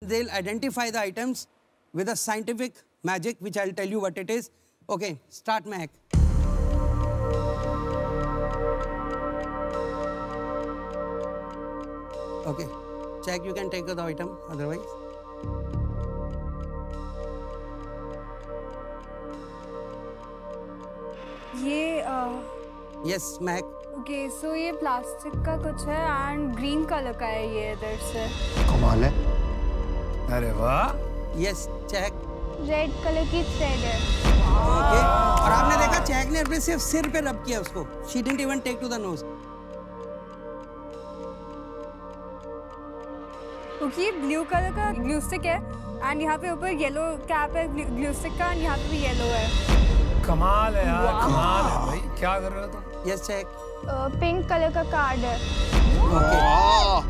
they'll identify the items with a scientific magic, which I'll tell you what it is. Okay, start, Mehak. Okay, check. You can take the item. Otherwise. ये Yes, Mehak. Okay, so ये plastic का कुछ है and green colour का है ये इधर से। कमाल है। अरे वाह। Yes, check. रेड कलर की थ्रेड है। Okay. और आपने देखा चेक ने अपने सिर्फ सिर पे रब किया उसको। She didn't even take to the nose. ओके, ये ब्लू कलर का ग्लू स्टिक है एंड यहाँ पे ऊपर येलो कैप है ग्लू स्टिक का एंड यहाँ पे भी येलो है। कमाल है यार, कमाल है भाई। क्या कर रहे हो तुम? Yes, check. पिंक कलर का कार्ड है। Okay.